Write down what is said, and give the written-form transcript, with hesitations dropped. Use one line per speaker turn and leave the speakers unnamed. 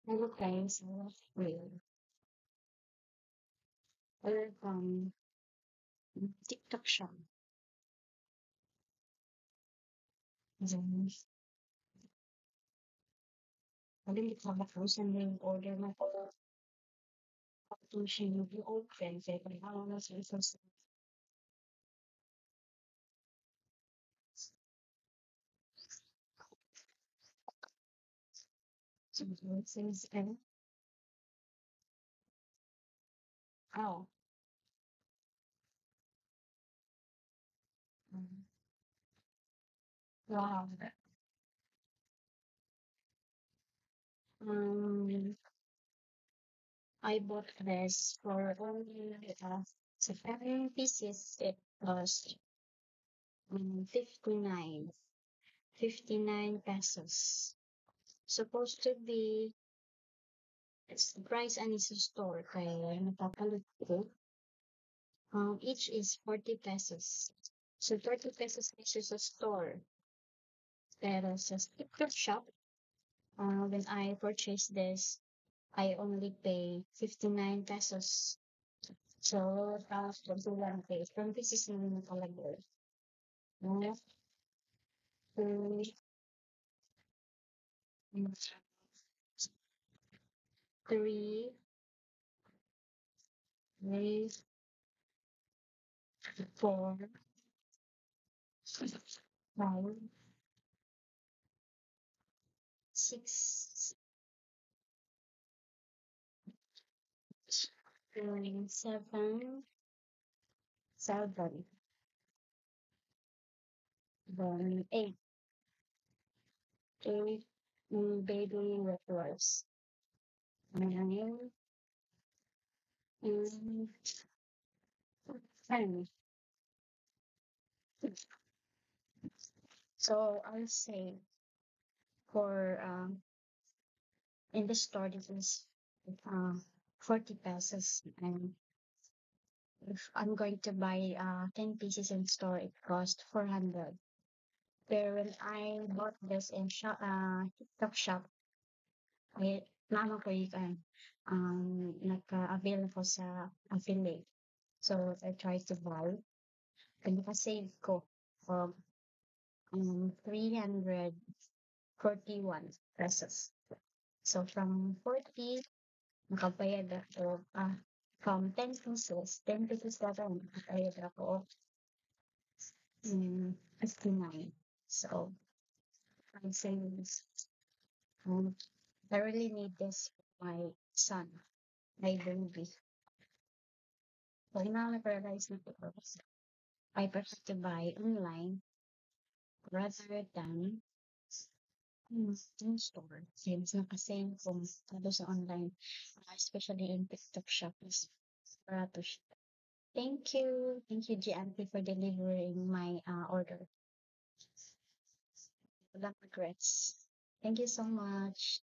Hello guys, well, welcome TikTok shop. Then, malimit na bakrusan na yung order na ko. Tapos siya yung open, kaya kailangan na sa isang since and oh, um, wow. Um, I bought this for only so 7 pieces. It cost 59, 59 pesos. Supposed to be it's the price and it's a store kaya napapalit ko. Each is 40 pesos. So 30 pesos each is a store. Pero sa TikTok shop, when I purchased this, I only pay 59 pesos. So, tapos 21 pesos. 10 pesos na rin nakalagay. No? Two, three, three, four, five, six, seven, then eight. Eight baby records. Nine, and 10. So I'll say for in the store this is uh 40 pesos, and if I'm going to buy 10 pieces in store it cost 400. Pero when I bought this in TikTok shop, it naman ko yung naka-avail ko sa affiliate. So I tried to buy and naka-save ko of 341 pesos. So from 40, nakabayad ako, from 10 pesos, 10 pesos lang nakabayad ako of 59. So, I savings. Um, I really need this for my son, my baby. So, na-realize na ko, I prefer to buy online rather than in store. Since nakasame kung ano sa online, especially in TikTok shop is barato siya. Thank you. Thank you, G Auntie, for delivering my order. Walang regrets. Thank you so much.